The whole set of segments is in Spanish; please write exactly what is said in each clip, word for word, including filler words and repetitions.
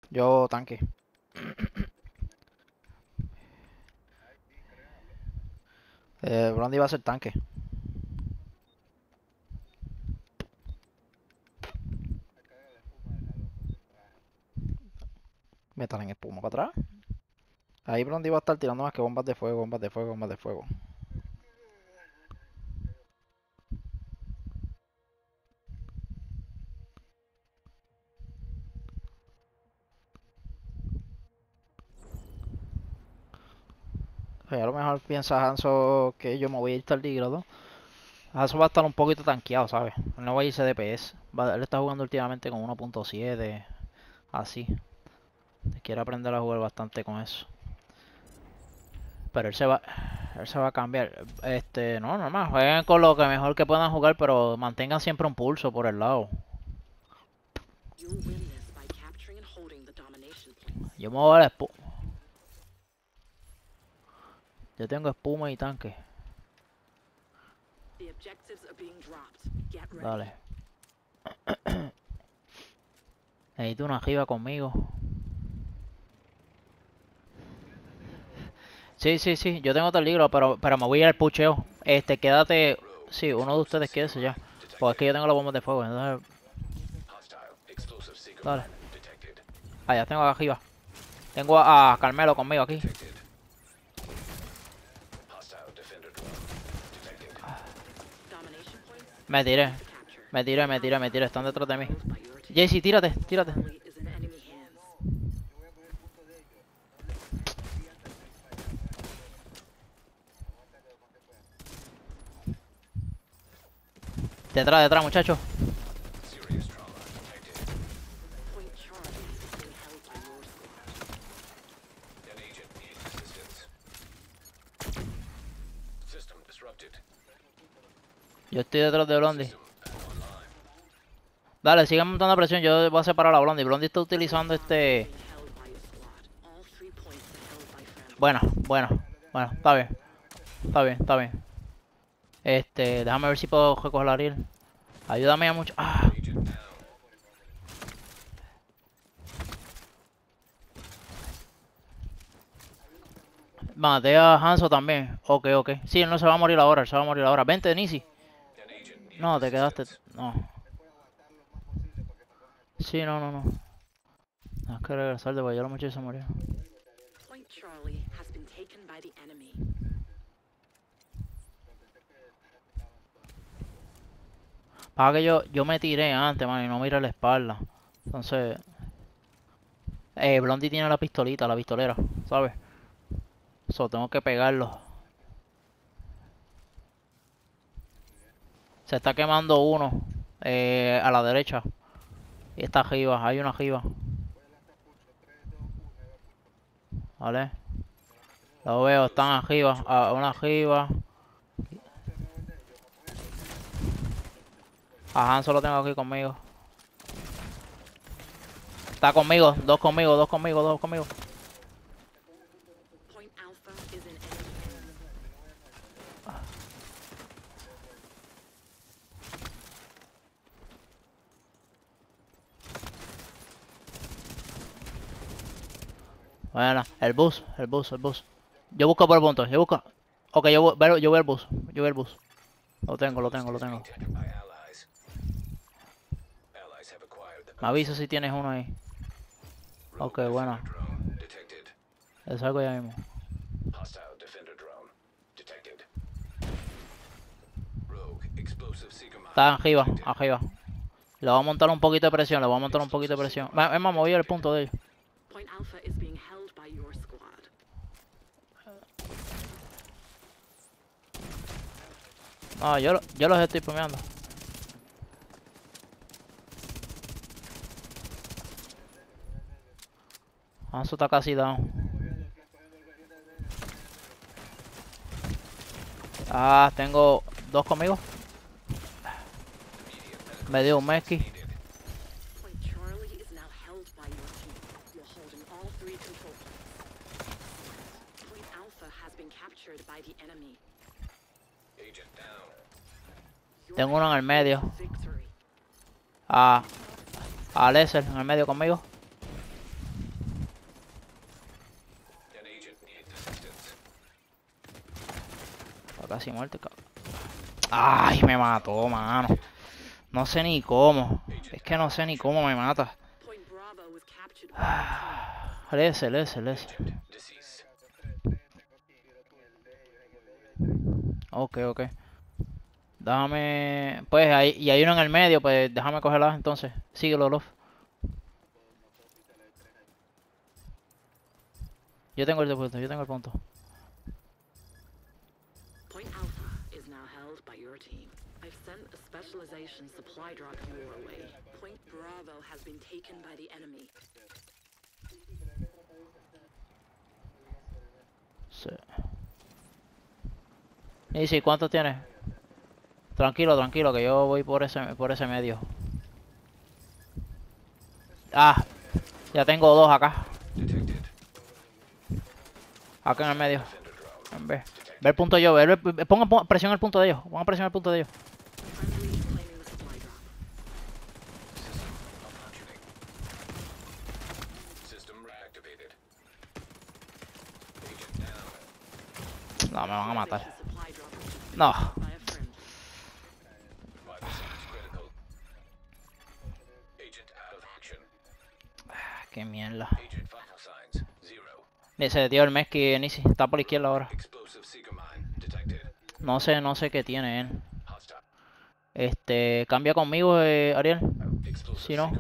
Yo tanque. Eh, Blondie va a ser tanque. Metal en espuma para atrás. Ahí Blondie va a estar tirando más que bombas de fuego, bombas de fuego, bombas de fuego. O sea, a lo mejor piensa Hanzo que yo me voy a ir tardígrado. Hanzo va a estar un poquito tanqueado, ¿sabes? Él no va a irse de D P S. Va- él está jugando últimamente con uno punto siete. Así. Quiere aprender a jugar bastante con eso. Pero él se va. Él se va a cambiar. Este, no, normal. Jueguen con lo que mejor que puedan jugar, pero mantengan siempre un pulso por el lado. Yo me voy a la espuma. Yo tengo espuma y tanque. Dale. Necesito una jiba conmigo. Sí, sí, sí. Yo tengo otro libro, pero, pero me voy a ir al pucheo. Este, quédate. Sí, uno de ustedes quédese ya. Porque es que yo tengo las bombas de fuego. Entonces, dale. Ah, ya tengo a jiba. Tengo a, a Carmelo conmigo aquí. Me tiré. Me tiré, me tiré, me tiré. Están detrás de mí. Jaycee, tírate, tírate. Detrás, detrás, muchachos. Yo estoy detrás de Blondie. Dale, sigan montando presión. Yo voy a separar a Blondie. Blondie está utilizando este. Bueno, bueno, bueno, está bien. Está bien, está bien. Este, déjame ver si puedo recoger a Ariel. Ayúdame a mucho. Ah. Maté a Hanzo también. Ok, ok. Sí, él no se va a morir ahora, él se va a morir ahora. Vente, Nisi. No, te quedaste. No. Sí, no, no, no. Tienes que regresar de ya la muchacha se murió. Para que yo, yo me tiré antes, man, y no miré la espalda. Entonces. Eh, Blondie tiene la pistolita, la pistolera, ¿sabes? Eso, tengo que pegarlo. Se está quemando uno. Eh, a la derecha. Y está arriba, hay una arriba. ¿Vale? Lo veo, están arriba. A una arriba. A Han solo tengo aquí conmigo. Está conmigo, dos conmigo, dos conmigo, dos conmigo. Bueno, el bus, el bus, el bus. Yo busco por puntos, yo busco. Ok, yo voy, yo voy al bus, yo voy al bus. Lo tengo, lo tengo, lo tengo. Me avisa si tienes uno ahí. Ok, bueno. Le salgo ya mismo. Está arriba, arriba. Le voy a montar un poquito de presión, le voy a montar un poquito de presión. Es más, me voy al punto de ellos. No, yo, yo los estoy premiando. Hanzo está casi down. Ah, tengo dos conmigo. Me dio un Meski. Tengo uno en el medio. A, a Lesser en el medio conmigo. casi muerto, cabrón. Ay, me mató, mano. No sé ni cómo. Es que no sé ni cómo me mata. Lese, lese, lese. Ok, ok. Déjame... Pues, ahí, y hay uno en el medio, pues déjame cogerla entonces. Síguelo, Love. Yo tengo el punto, yo tengo el punto. Point Alpha is now held by your team. I've sent a specialization supply drop your way. Point Bravo has been taken by the enemy. Sí. Easy, ¿cuánto tienes? Tranquilo, tranquilo, que yo voy por ese, por ese medio. Ah, ya tengo dos acá. Acá en el medio. En vez. Ve el punto yo, ve, ve, pongan presión el punto de ellos. Pongan presión el punto de ellos. No, me van a matar. No. Qué mierda. Se dio el Messi en Easy. Está por la izquierda ahora. No sé, no sé qué tiene él. Este, cambia conmigo, eh, Ariel. Si no,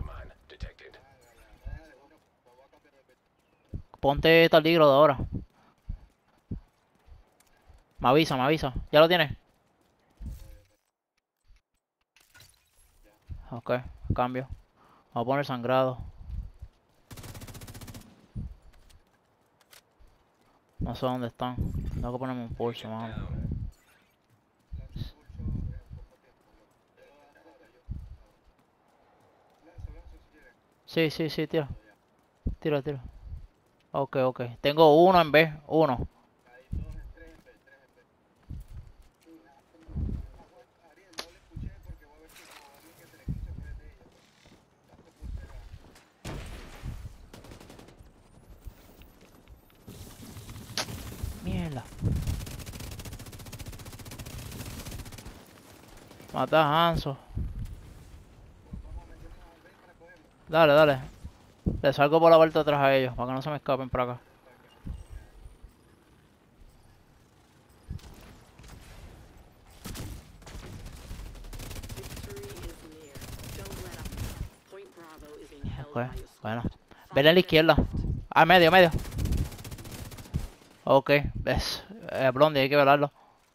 ponte taligro de ahora. Me avisa, me avisa. ¿Ya lo tienes? Ok, cambio. Vamos a poner sangrado. No sé dónde están. Tengo que ponerme un pulso, mano. Sí, sí, sí, tira. Tira, tira. Ok, ok. Tengo uno en vez. Uno. Mierda. Mata a Hanzo. Dale, dale. Le salgo por la vuelta atrás a ellos, para que no se me escapen por acá. Ok, bueno. Ven a la izquierda. Ah, medio, medio. Ok, ves. Eh, Blondie, hay que velarlo.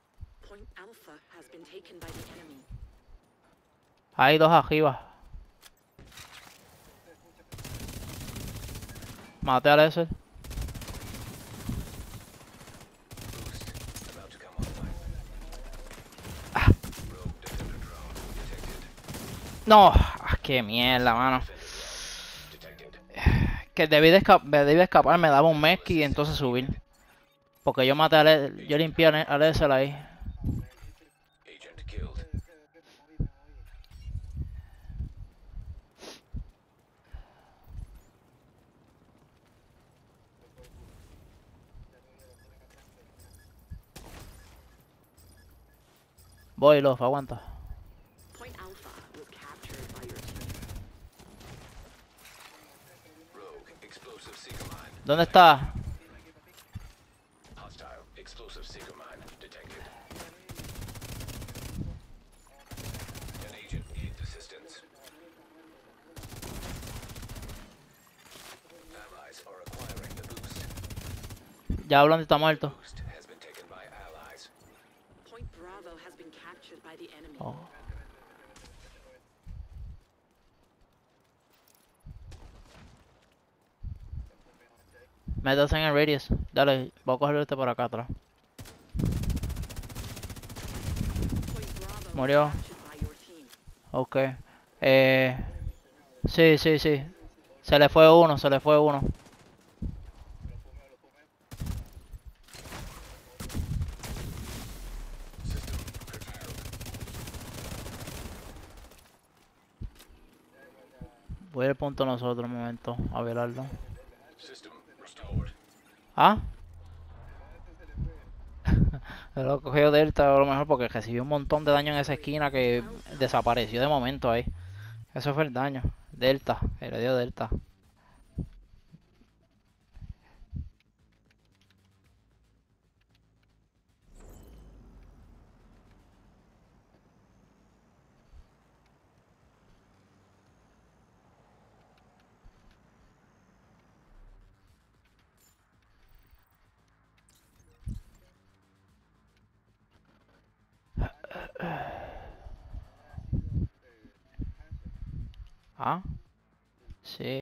Hay dos arriba. Maté al ese. Ah. No, ah, qué mierda, mano. Que debí de, esca debí de escapar, me daba un Messi y entonces subir. Porque yo maté al yo limpié al ese ahí. Voy, Love, aguanta. ¿Dónde está? Ya Blondie está muerto. Oh. Métase en el radius. Dale, voy a coger este por acá atrás. Murió. Ok. Eh... Sí, sí, sí. Se le fue uno, se le fue uno. Voy al punto nosotros un momento, a velarlo. ¿Ah? Él lo cogió Delta a lo mejor porque recibió un montón de daño en esa esquina que desapareció de momento ahí. Eso fue el daño. Delta, que le dio Delta. Ah, sí.